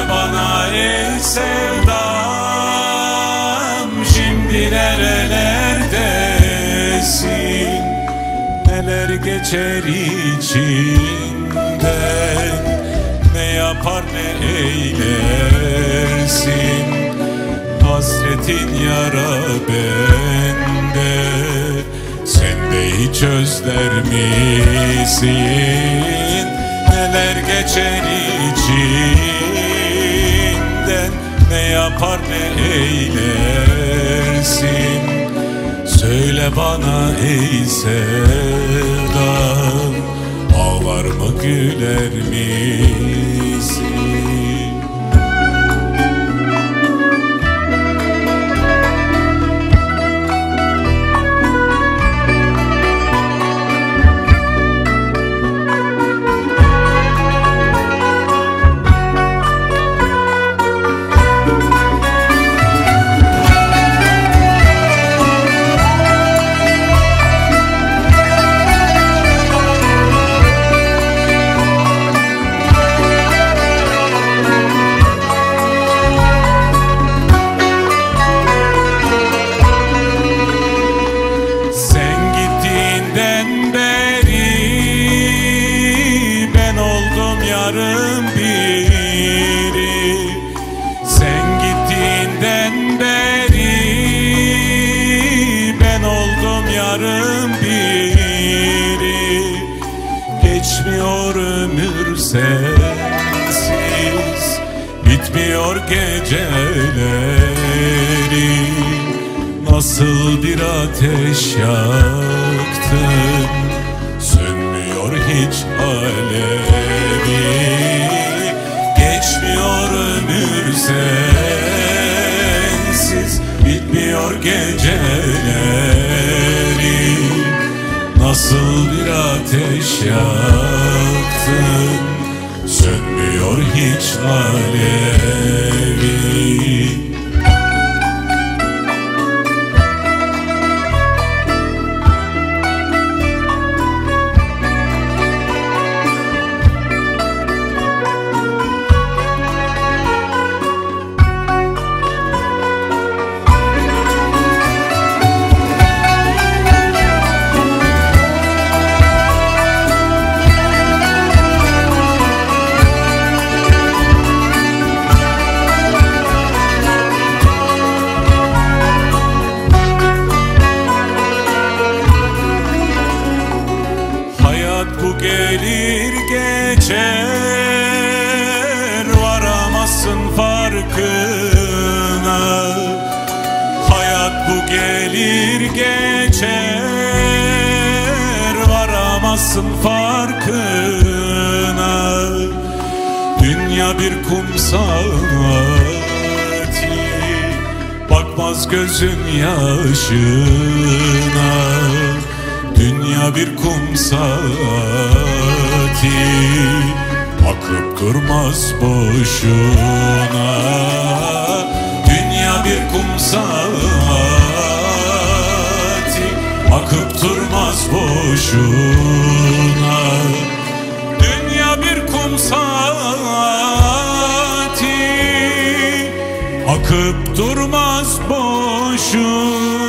bana ey sevdam, şimdi nerelerdesin? Neler geçer içinden, ne yapar ne eylersin? Hasretin yara bende, sen de hiç özler misin? Neler geçer içinden, ne yapar ne eylersin? Söyle bana ey sevdam, ağlar mı güler misin? Yarım biri, sen gittiğinden beri ben oldum yarım biri. Geçmiyor ömür sensiz, bitmiyor geceleri. Nasıl bir ateş yaktın, sönmüyor hiç alevi. Geçmiyor ömür sensiz, bitmiyor geceleri. Nasıl bir ateş yaktın, sönmüyor hiç alevi. Bu gelir geçer, varamazsın farkına. Hayat bu gelir geçer, varamazsın farkına. Dünya bir kum saati, bakmaz gözün yaşına. Dünya bir kum saati, akıp durmaz boşuna. Dünya bir kum saati, akıp durmaz boşuna. Dünya bir kum saati, akıp durmaz boşuna.